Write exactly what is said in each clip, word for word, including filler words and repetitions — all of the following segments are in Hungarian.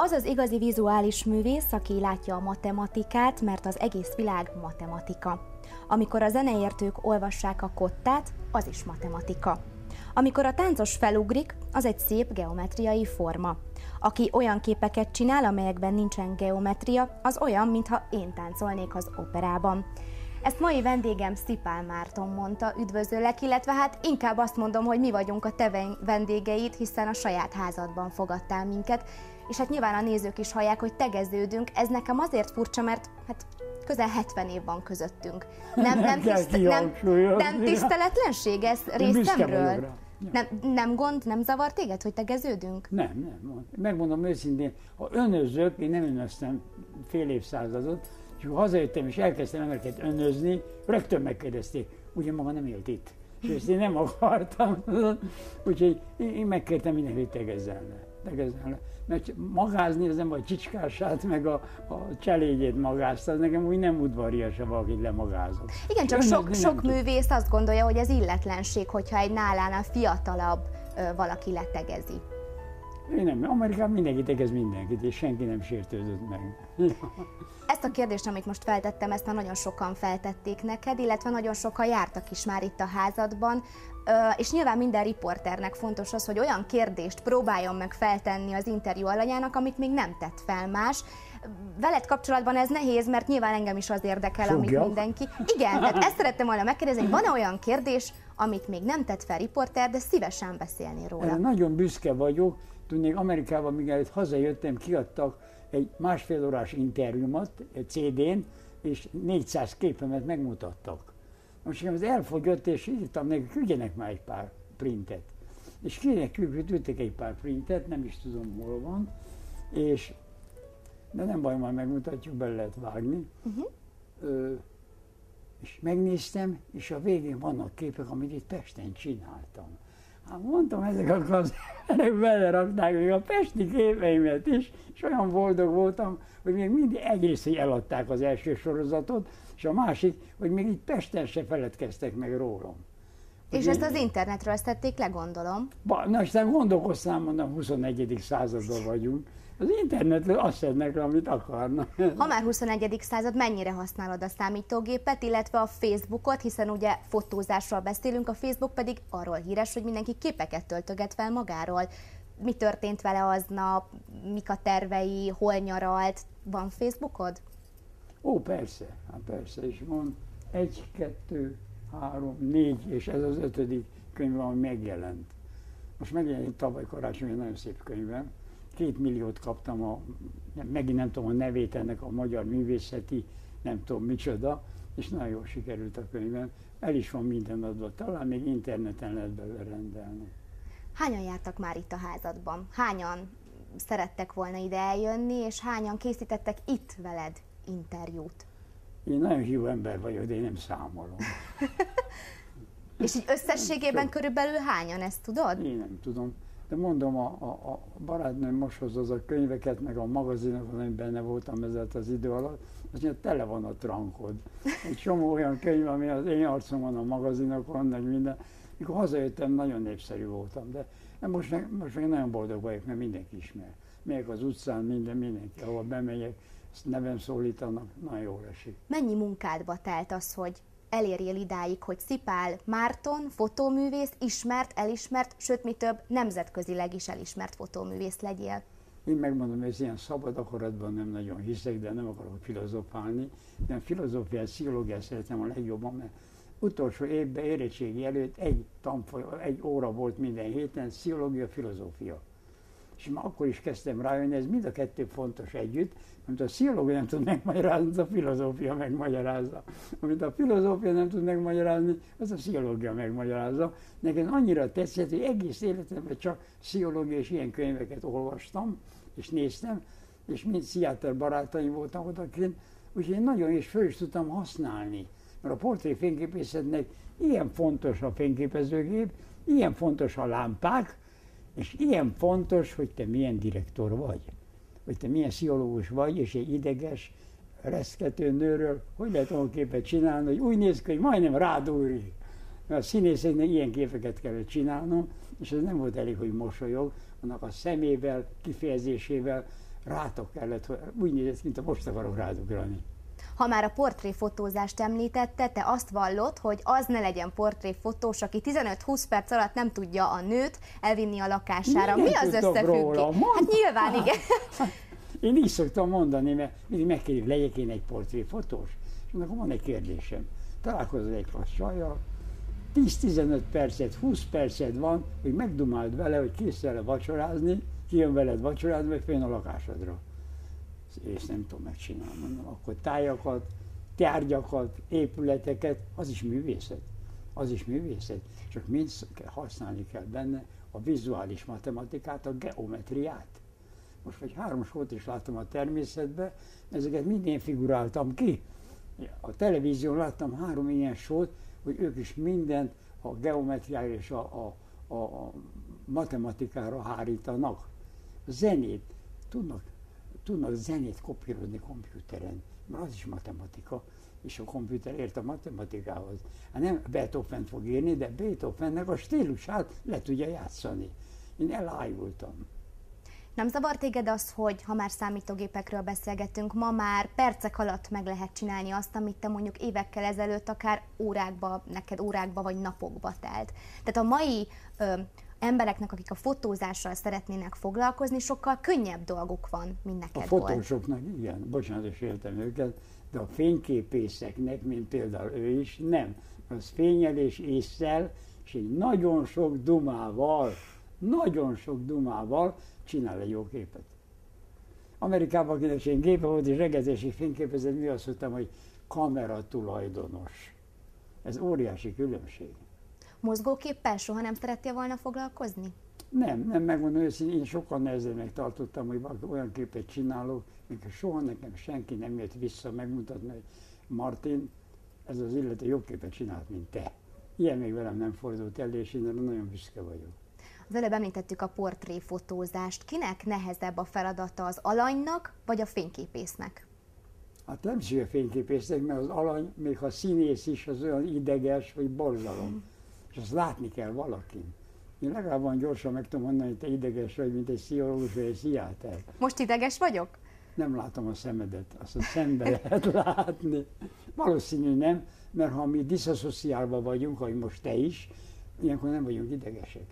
Az az igazi vizuális művész, aki látja a matematikát, mert az egész világ matematika. Amikor a zeneértők olvassák a kottát, az is matematika. Amikor a táncos felugrik, az egy szép geometriai forma. Aki olyan képeket csinál, amelyekben nincsen geometria, az olyan, mintha én táncolnék az operában. Ezt mai vendégem Szipál Márton mondta, üdvözöllek, illetve hát inkább azt mondom, hogy mi vagyunk a te vendégeid, hiszen a saját házadban fogadtál minket, és hát nyilván a nézők is hallják, hogy tegeződünk. Ez nekem azért furcsa, mert hát közel hetven év van közöttünk. Nem, nem, tiszt, nem, nem tiszteletlenség ez részemről? Nem, nem gond, nem zavar téged, hogy tegeződünk? Nem, nem. Megmondom őszintén, ha önözök, én nem önöztem fél évszázadot, és ha hazajöttem és elkezdtem embereket önözni, rögtön megkérdezték, ugye maga nem élt itt. És ezt én nem akartam, úgyhogy én megkértem mindenki, hogy tegezzelne. tegezzelne. Mert magázni, az nem vagy csicskását, meg a, a cselédjét magázta, az nekem úgy nem udvarias, ha valakit lemagázok. Igen, csak sok, sok művész azt gondolja, hogy ez illetlenség, hogyha egy nálánál fiatalabb ö, valaki letegezi. Én nem, Amerikában mindenki tegez mindenkit, és senki nem sértődött meg. Ezt a kérdést, amit most feltettem, ezt már nagyon sokan feltették neked, illetve nagyon sokan jártak is már itt a házadban, és nyilván minden riporternek fontos az, hogy olyan kérdést próbáljon meg feltenni az interjú alanyának, amit még nem tett fel más. Veled kapcsolatban ez nehéz, mert nyilván engem is az érdekel, Fogja. amit mindenki. Igen, tehát ezt szerettem volna megkérdezni, hogy van-e olyan kérdés, amit még nem tett fel riporter, de szívesen beszélni róla. Nagyon büszke vagyok. Tudnék, Amerikában, mielőtt hazajöttem, kiadtak egy másfél órás interjúmat egy cé dén, és négyszáz képemet megmutattak. Most nekem ez elfogyott, és írtam nekik, küldjenek már egy pár printet. És kinek küldtek egy pár printet, nem is tudom, hol van, és de nem baj, majd megmutatjuk, bele lehet vágni. Uh-huh. Ö, és megnéztem, és a végén vannak képek, amit itt Pesten csináltam. Hát mondtam, ezek a gazdának belerakták még a pesti képeimet is, és olyan boldog voltam, hogy még mindig egyrészt, hogy eladták az első sorozatot, és a másik, hogy még itt Pesten se feledkeztek meg rólam. És ezt az internetről szedték le, gondolom? Ba, na, aztán gondolkoztam, mondom, huszonegyedik században vagyunk. Az internetről azt szednek le, amit akarnak. Ha már huszonegyedik század, mennyire használod a számítógépet, illetve a Facebookot, hiszen ugye fotózásról beszélünk, a Facebook pedig arról híres, hogy mindenki képeket töltöget fel magáról. Mi történt vele aznap, mik a tervei, hol nyaralt, van Facebookod? Ó, persze, hát persze, és van egy, kettő, három, négy, és ez az ötödik könyv, ami megjelent. Most megjelent tavaly karácsony, egy nagyon szép könyvem. Két milliót kaptam, a, megint nem tudom a nevét ennek a magyar művészeti, nem tudom micsoda, és nagyon jól sikerült a könyvem. El is van minden adva, talán még interneten lehet belőle rendelni. Hányan jártak már itt a házadban? Hányan szerettek volna ide eljönni, és hányan készítettek itt veled interjút? Én nagyon hívó ember vagyok, de én nem számolom. És így összességében Sok. körülbelül hányan, ezt tudod? Én nem tudom. De mondom, a, a, a barátnőm most hozza a könyveket, meg a magazinokon, amiben benne voltam ezzel az idő alatt, azt mondja, tele van a trankod. Egy csomó olyan könyv, ami az én arcom van a magazinokon, meg minden. Mikor hazajöttem, nagyon népszerű voltam, de most meg, most meg nagyon boldog vagyok, mert mindenki ismer. Megyek az utcán, minden, mindenki, ahol bemegyek, ezt nevem szólítanak, nagyon jól esik. Mennyi munkádba telt az, hogy elérjél idáig, hogy Szipál Márton, fotóművész, ismert, elismert, sőt, mi több, nemzetközileg is elismert fotóművész legyél? Én megmondom, hogy ez ilyen szabad akaratban nem nagyon hiszek, de nem akarok filozofálni. De a filozófiát, pszichológiát szeretem a legjobban, mert utolsó évben érettségi előtt egy, tanfolyam, egy óra volt minden héten, pszichológia, filozófia. És már akkor is kezdtem rájönni, ez mind a kettő fontos együtt, amit a pszichológia nem tud megmagyarázni, a filozófia megmagyarázza. Amit a filozófia nem tud megmagyarázni, az a pszichológia megmagyarázza. Nekem annyira tetszett, hogy egész életemben csak pszichológia és ilyen könyveket olvastam, és néztem, és mind pszichiáter barátaim voltak odakint, úgyhogy én nagyon is föl is tudtam használni. Mert a portré fényképészetnek ilyen fontos a fényképezőgép, ilyen fontos a lámpák, és ilyen fontos, hogy te milyen direktor vagy, hogy te milyen pszichológus vagy, és egy ideges, reszkető nőről hogy lehet olyan képet csinálni, hogy úgy néz ki, hogy majdnem rádúrik. Mert a színészeknek ilyen képeket kellett csinálnom, és ez nem volt elég, hogy mosolyog, annak a szemével, kifejezésével rátok kellett, hogy úgy nézett, mint a most akarok rádugrani. Ha már a portréfotózást említette, te azt vallod, hogy az ne legyen portréfotós, aki tizenöt-húsz perc alatt nem tudja a nőt elvinni a lakására. Milyen Mi az összefüggés? Hát nyilván igen. Én így szoktam mondani, mert mindig megkérjük, legyek én egy portréfotós. És akkor van egy kérdésem. Találkozol egy klassz csajjal, tíz-tizenöt percet, húsz percet van, hogy megdumáld vele, hogy kész vele vacsorázni, kijön veled vacsorázni, meg fönn a lakásodra. És nem tudom megcsinálni, mondom, akkor tájakat, tárgyakat, épületeket, az is művészet. Az is művészet. Csak mind használni kell benne a vizuális matematikát, a geometriát. Most vagy három sót is láttam a természetben, ezeket mind én figuráltam ki. A televízión láttam három ilyen sót, hogy ők is mindent a geometriára és a, a, a, a matematikára hárítanak. A zenét, tudnak, tudnak zenét kopírozni komputeren, mert az is matematika, és a komputer ért a matematikához. Hát nem Beethoven fog írni, de Beethovennek a stílusát le tudja játszani. Én elájultam. Nem zavar téged az, hogy ha már számítógépekről beszélgetünk, ma már percek alatt meg lehet csinálni azt, amit te mondjuk évekkel ezelőtt akár órákba, neked órákba vagy napokba telt. Tehát a mai ö, embereknek, akik a fotózással szeretnének foglalkozni, sokkal könnyebb dolguk van, mint neked volt. A fotósoknak igen, bocsánat, is éltem őket, de a fényképészeknek, mint például ő is, nem. Az fénnyel és ésszel, és egy nagyon sok dumával, nagyon sok dumával csinál egy jó képet. Amerikában, akinek én gépe volt, és reggelzési fényképezett, mi azt mondtam, hogy kamera tulajdonos. Ez óriási különbség. Mozgóképpel soha nem szerettél volna foglalkozni? Nem, nem megmondom őszintén, én sokkal nehezebbnek tartottam, hogy olyan képet csinálok, mikor soha nekem senki nem jött vissza megmutatni, hogy Martin, ez az illető jobb képet csinált, mint te. Ilyen még velem nem fordult elő, és én nagyon büszke vagyok. Az előbb említettük a portréfotózást. Kinek nehezebb a feladata, az alanynak vagy a fényképésznek? Hát nem is a fényképésznek, mert az alany, még ha színész is, az olyan ideges, vagy borzalom. És azt látni kell valakin. Én legalább van gyorsan meg tudom mondani, hogy te ideges vagy, mint egy pszichológus vagy egy pszichiáter. Most ideges vagyok? Nem látom a szemedet, azt a szembe lehet látni. Valószínű nem, mert ha mi diszaszociálva vagyunk, ahogy most te is, ilyenkor nem vagyunk idegesek.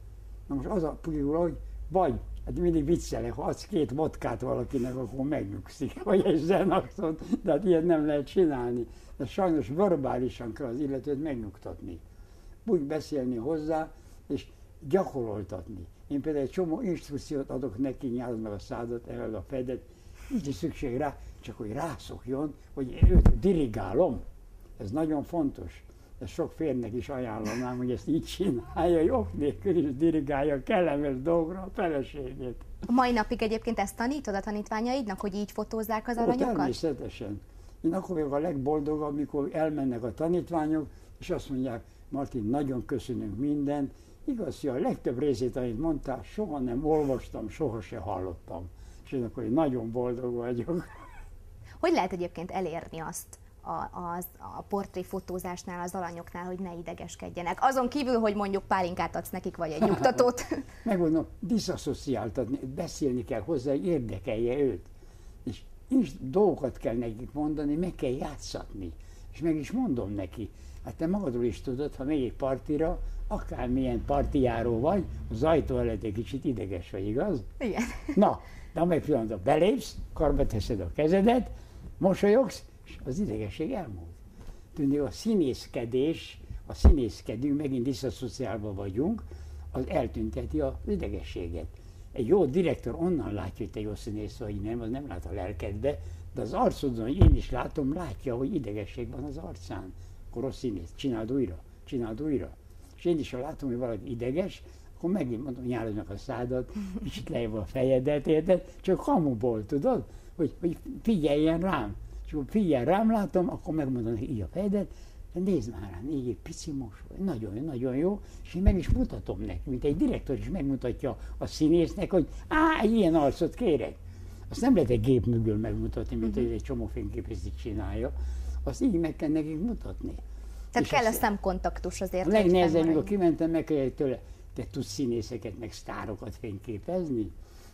Na most az a pulíul, hogy vagy, hát mindig viccelek, ha adsz két vodkát valakinek, akkor megnyugszik, vagy egy zenaxot, de hát ilyet nem lehet csinálni. De sajnos verbálisan kell az illetőt megnyugtatni. Úgy beszélni hozzá, és gyakoroltatni. Én például egy csomó instrukciót adok neki, nyálod meg a szádat, elad a fedet, nincs is szükség rá, csak hogy rászokjon, hogy őt dirigálom. Ez nagyon fontos. Ezt sok férnek is ajánlanám, hogy ezt így csinálja, hogy ok nélkül is dirigálja kellemes dolgra a feleségét. A mai napig egyébként ezt tanítod a tanítványaidnak, hogy így fotózzák az aranyokat? Természetesen. Én akkor vagyok a legboldogabb, amikor elmennek a tanítványok, és azt mondják, Martin, nagyon köszönünk mindent. Igaz, hogy a legtöbb részét, amit mondtál, soha nem olvastam, soha se hallottam. És én akkor én nagyon boldog vagyok. Hogy lehet egyébként elérni azt a, az, a portréfotózásnál, az alanyoknál, hogy ne idegeskedjenek? Azon kívül, hogy mondjuk pálinkát adsz nekik, vagy egy nyugtatót. Megmondom, diszaszociáltatni, beszélni kell hozzá, hogy érdekelje őt. És is dolgokat kell nekik mondani, meg kell játszatni. És meg is mondom neki, hát te magadról is tudod, ha megy egy partira, akármilyen partijáró vagy, az ajtó előtt egy kicsit ideges vagy, igaz? Igen. Na, de amely pillanatban belépsz, karba teszed a kezedet, mosolyogsz, és az idegesség elmúlt. Tudni, a színészkedés, a színészkedünk, megint diszaszociálva vagyunk, az eltünteti az idegességet. Egy jó direktor onnan látja, hogy te jó színész vagy, nem, az nem lát a lelkedbe, de az arcodon, hogy én is látom, látja, hogy idegesség van az arcán. Akkor rossz színész, csináld újra, csináld újra. És én is, ha látom, hogy valaki ideges, akkor megint mondom, nyálod meg a szádat, kicsit lejjebb a fejedet, érted? Csak kamuból, tudod? Hogy, hogy figyeljen rám. És akkor figyelj rám, látom, akkor megmondom neki így a fejedet, de nézd már rám, így egy pici mosoly, nagyon jó, nagyon jó, és én meg is mutatom neki, mint egy direktor is megmutatja a színésznek, hogy á, ilyen arcot kérek. Azt nem lehet egy gép mögül megmutatni, mint hogy egy csomó fényképészet csinálja, azt így meg kell nekik mutatni. Tehát kell a szemkontaktus azért. A legnehezebb, amikor kimentem, megkérdezik tőle, te tudsz színészeket, meg sztárokat fényképezni?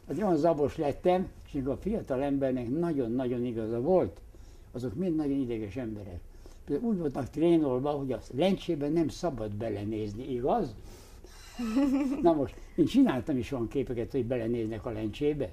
Hát olyan zabos lettem, és még a fiatal embernek nagyon-nagyon igaza volt, azok mind nagyon ideges emberek. Például úgy voltak trénolva, hogy a lencsében nem szabad belenézni, igaz? Na most, én csináltam is olyan képeket, hogy belenéznek a lencsébe.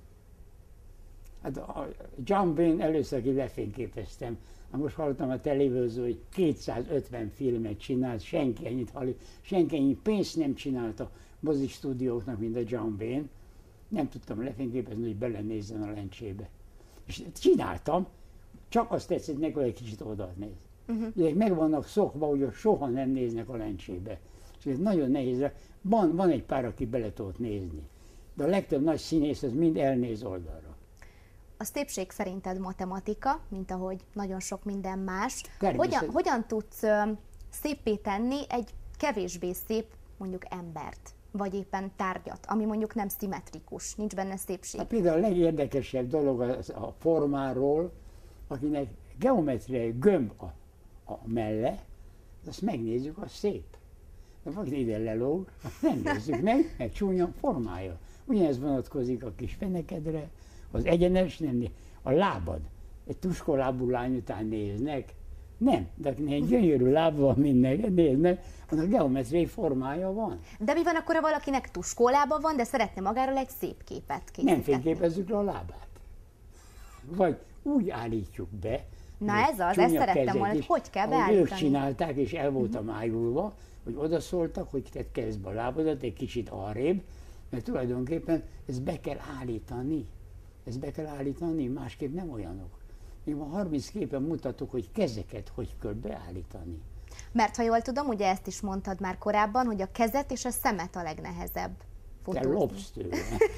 Hát a John Wayne először, aki lefényképeztem. Most hallottam a tévézőn, hogy kétszázötven filmet csinált, senki ennyit hallott, senki ennyi pénzt nem csinált a mozistúdióknak, mint a John Wayne. Nem tudtam lefényképezni, hogy belenézzen a lencsébe. És csináltam, csak azt tetszett neki, hogy egy kicsit oda néz. Uh-huh. Ezek meg vannak szokva, hogy soha nem néznek a lencsébe. És ez nagyon nehéz. Van, van egy pár, aki bele tudott nézni. De a legtöbb nagy színész az mind elnéz oldalra. A szépség szerinted matematika, mint ahogy nagyon sok minden más. Hogyan, hogyan tudsz uh, széppé tenni egy kevésbé szép, mondjuk embert, vagy éppen tárgyat, ami mondjuk nem szimmetrikus, nincs benne szépség? Hát például a legérdekesebb dolog az a formáról, akinek geometriai gömb a, a melle, azt megnézzük, az szép. De valaki ide lelóg, nem nézzük meg, mert csúnya formája. Ugyanez vonatkozik a kis fenekedre, az egyenes, nem, a lábad. Egy tuskolábú lány után néznek. Nem, de egy gyönyörű lába van, minden néznek, annak geometriai formája van. De mi van akkor, ha valakinek tuskólába van, de szeretne magáról egy szép képet készíteni? Nem fényképezzük le a lábát. Vagy úgy állítjuk be. Na ez az, ezt szerettem volna, hogy hogy kell beállítani. Ők csinálták, és el voltam ájulva, hogy odaszóltak, hogy tedd keresztbe a lábadat egy kicsit arrébb, mert tulajdonképpen ezt be kell állítani. Ezt be kell állítani, másképp nem olyanok. Én ma harminc képen mutatok, hogy kezeket hogy kell beállítani. Mert ha jól tudom, ugye ezt is mondtad már korábban, hogy a kezet és a szemet a legnehezebb fotózni. Te lopsz tőle.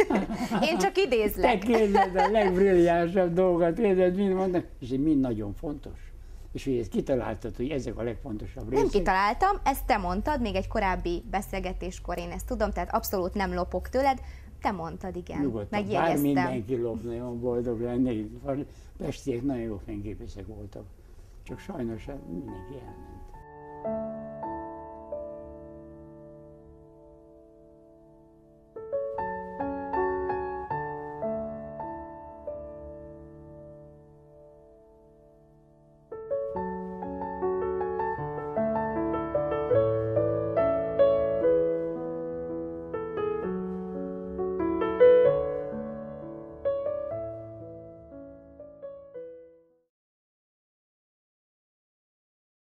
Én csak idézlek. Te kérdezed a legbrilliánsabb dolgot, kérdezed, mind mondom, és ez mind nagyon fontos. És hogy ezt kitaláltad, hogy ezek a legfontosabb részek. Nem kitaláltam, ezt te mondtad, még egy korábbi beszélgetéskor én ezt tudom, tehát abszolút nem lopok tőled. Te mondtad, igen. Nyugodtan, bár mindenki lopna, olyan boldog lennék. Pestiek nagyon jó fényképészek voltak. Csak sajnos mindenki elment.